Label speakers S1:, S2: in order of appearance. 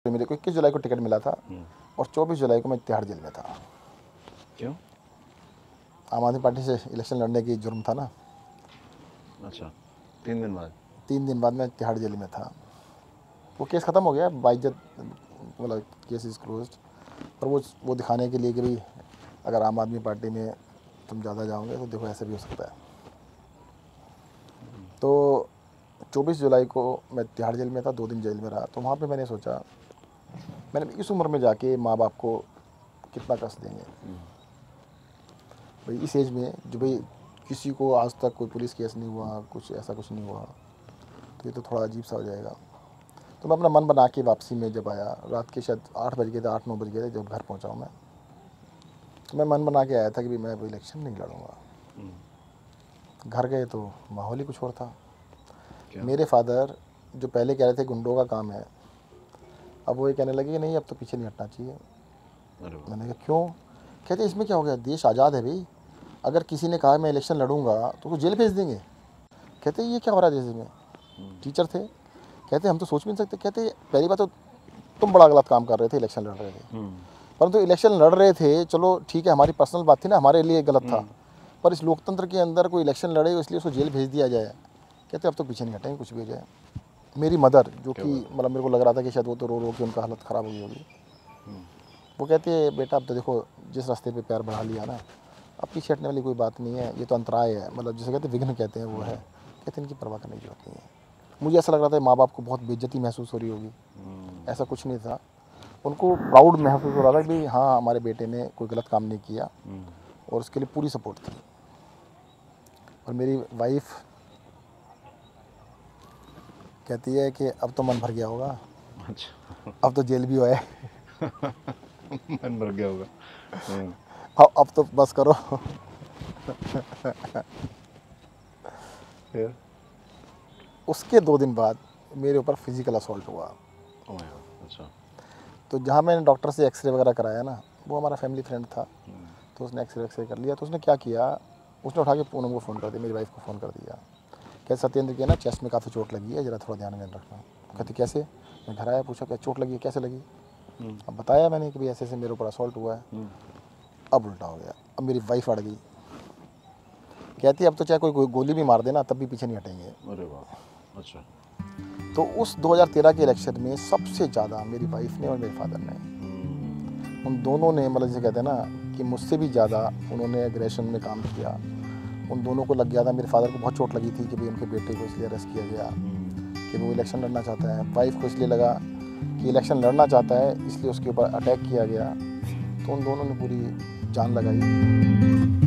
S1: मेरे को 21 जुलाई को टिकट मिला था और 24 जुलाई को मैं तिहाड़ जेल में था।
S2: क्यों?
S1: आम आदमी पार्टी से इलेक्शन लड़ने की जुर्म था ना।
S2: अच्छा, 3 दिन बाद?
S1: 3 दिन बाद मैं तिहाड़ जेल में था। वो केस ख़त्म हो गया, बाइज्जत, मतलब केस इज़ क्लोज्ड। पर वो दिखाने के लिए कि भाई अगर आम आदमी पार्टी में तुम ज़्यादा जाओगे तो देखो ऐसा भी हो सकता है। तो 24 जुलाई को मैं तिहाड़ जेल में था, 2 दिन जेल में रहा। तो वहाँ पे मैंने सोचा, मैंने इस उम्र में जाके माँ बाप को कितना कष्ट देंगे भाई, इस एज में जो भाई किसी को आज तक कोई पुलिस केस नहीं हुआ, कुछ ऐसा कुछ नहीं हुआ, तो ये तो थोड़ा अजीब सा हो जाएगा। तो मैं अपना मन बना के वापसी में जब आया, रात के शायद 8 बज गए थे, 8-9 बज गए थे जब घर पहुंचा हूँ मैं। तो मैं मन बना के आया था कि भाई मैं वो इलेक्शन नहीं लड़ूंगा। घर गए तो माहौल ही कुछ और था। मेरे फादर जो पहले कह रहे थे गुंडों का काम है, अब वो ये कहने लगे कि नहीं अब तो पीछे नहीं हटना चाहिए। मैंने कहा क्यों? कहते इसमें क्या हो गया, देश आज़ाद है भाई, अगर किसी ने कहा मैं इलेक्शन लड़ूंगा तो वो जेल भेज देंगे। कहते ये क्या हो रहा है देश में? टीचर थे, कहते हम तो सोच भी नहीं सकते। कहते पहली बात तो तुम बड़ा गलत काम कर रहे थे, इलेक्शन लड़ रहे थे। परंतु इलेक्शन लड़ रहे थे, चलो ठीक है, हमारी पर्सनल बात थी ना, हमारे लिए गलत था। पर इस लोकतंत्र के अंदर कोई इलेक्शन लड़े इसलिए उसको जेल भेज दिया जाए। कहते अब तो पीछे नहीं हटेंगे कुछ भी हो जाए। मेरी मदर जो कि मतलब मेरे को लग रहा था कि शायद वो तो रो रो के उनका हालत ख़राब हो गई होगी, वो कहती है बेटा अब तो देखो जिस रास्ते पे पैर बढ़ा लिया ना, अब पीछे हटने वाली कोई बात नहीं है, ये तो अंतराय है, मतलब जिसे कहते विघ्न कहते हैं वो है। कहते इनकी परवाह करने की जरूरत नहीं है। मुझे ऐसा लग रहा था माँ बाप को बहुत बेइज्जती महसूस हो रही होगी, ऐसा कुछ नहीं था। उनको प्राउड महसूस हो रहा था कि भाई हाँ हमारे बेटे ने कोई गलत काम नहीं किया, और उसके लिए पूरी सपोर्ट थी। और मेरी वाइफ कहती है कि अब तो मन भर गया होगा।
S2: अच्छा।
S1: अब तो जेल भी हुआ है।
S2: मन भर गया होगा।
S1: अब तो बस करो।
S2: फिर?
S1: उसके 2 दिन बाद मेरे ऊपर फिजिकल असॉल्ट हुआ।
S2: अच्छा।
S1: तो जहाँ मैंने डॉक्टर से एक्सरे वगैरह कराया ना, वो हमारा फैमिली फ्रेंड था, तो उसने एक्सरे कर लिया। तो उसने क्या किया, उसने उठा के पूनम को फ़ोन कर दिया, मेरी वाइफ को फ़ोन कर दिया। कहते सत्येंद्र के ना चेस्ट में काफ़ी चोट लगी है, ज़रा थोड़ा ध्यान में रखना। कहते कैसे? मैं घर आया, पूछा क्या चोट लगी है, कैसे लगी? अब बताया मैंने कि भाई ऐसे ऐसे मेरे ऊपर असॉल्ट हुआ है। अब उल्टा हो गया, अब मेरी वाइफ अड़ गई। कहती अब तो चाहे कोई गोली भी मार देना तब भी पीछे नहीं हटेंगे।
S2: अरे वाह। अच्छा।
S1: तो उस 2013 के इलेक्शन में सबसे ज़्यादा मेरी वाइफ ने और मेरे फादर ने, उन दोनों ने मतलब जैसे कहते हैं ना कि मुझसे भी ज़्यादा उन्होंने एग्रेशन में काम किया। उन दोनों को लग गया था, मेरे फादर को बहुत चोट लगी थी कि भाई उनके बेटे को इसलिए अरेस्ट किया गया कि वो इलेक्शन लड़ना चाहता है। वाइफ को इसलिए लगा कि इलेक्शन लड़ना चाहता है इसलिए उसके ऊपर अटैक किया गया। तो उन दोनों ने पूरी जान लगाई।